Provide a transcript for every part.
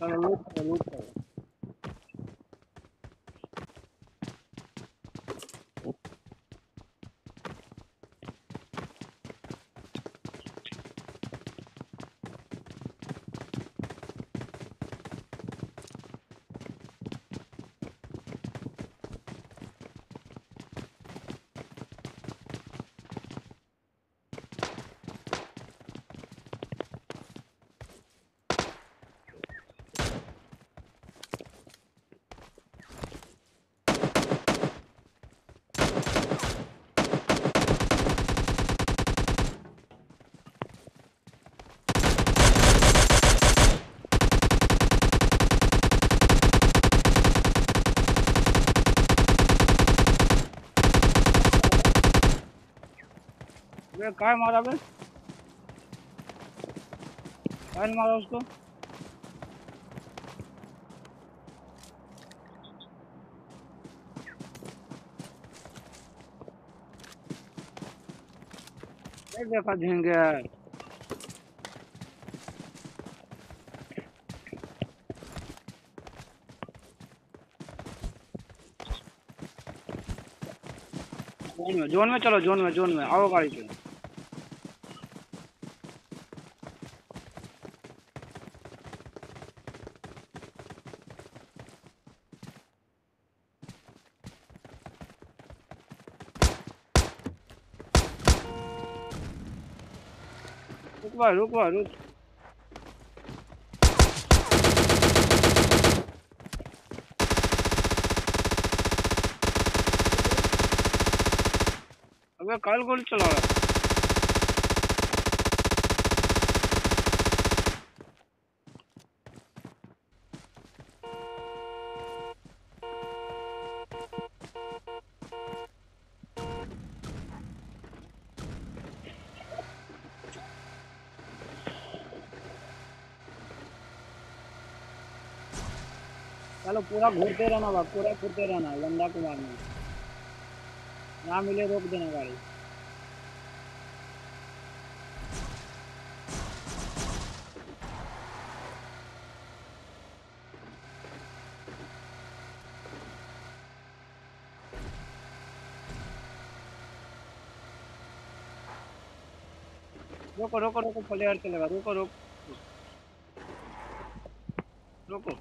चलो लूट करो लूट करो। अबे काय मारा बे, काय मारा उसको। नहीं देखा झींगे। जोन में चलो, जोन में आओ गाड़ी पे। रुक भाई रुक भाई रुक। अबे कल गोली चला रहा है। चलो पूरा घूरते रहना बा, पूरा घूरते रहना लंदा को मारना। यहाँ मिले रोक देना गाड़ी। रोको रोको रोको, प्लेयर चलेगा, रोको रोको रोको।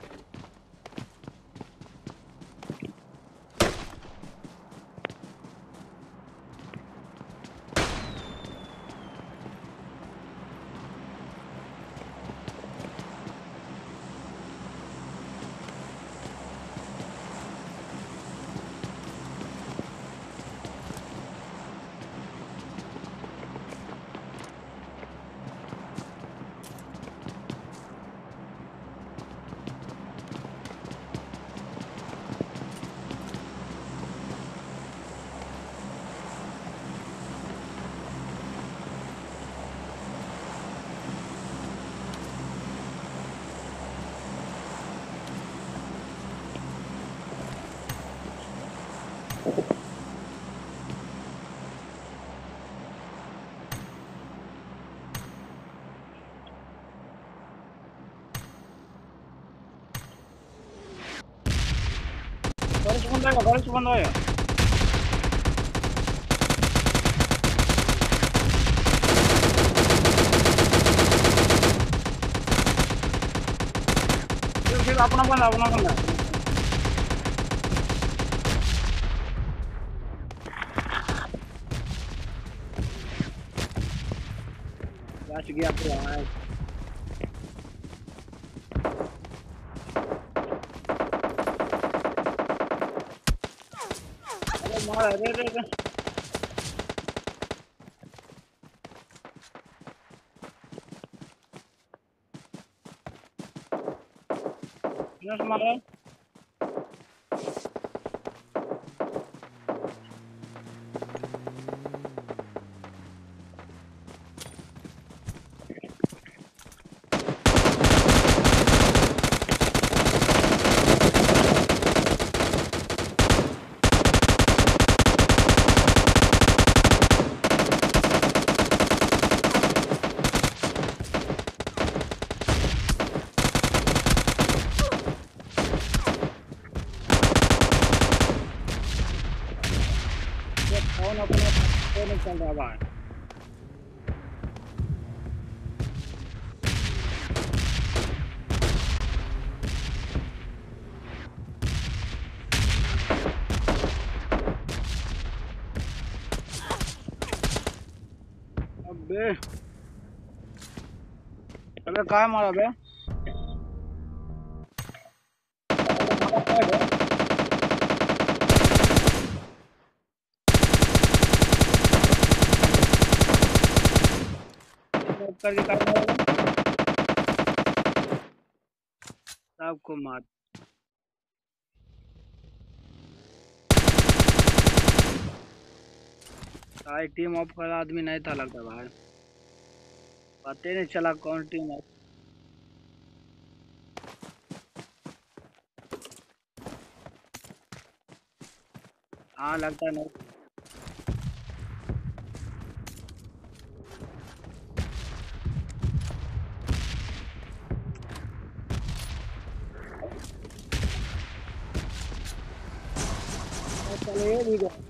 गाड़ी से बंद आया। फिर अपना बंदा बच गया पूरा। अरे मार, अरे मारा। कौन अपना तो नहीं चल रहा भाई। अबे अबे कहाँ मारा बे? हमारा side है। स्मोक करके कहाँ मारा बे? सबको मार। भाई टीम ऑफ का आदमी नहीं था लगता भाई। पता ही नहीं चला कौन टीम ऑफ। हाँ लगता नहीं। चलो ये भी गया।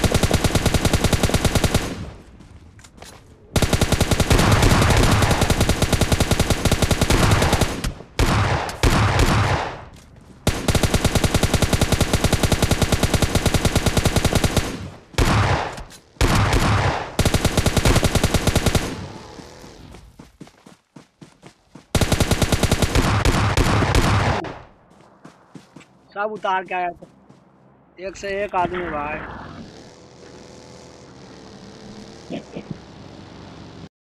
सब उतार के आया था। एक से एक आदमी भाई।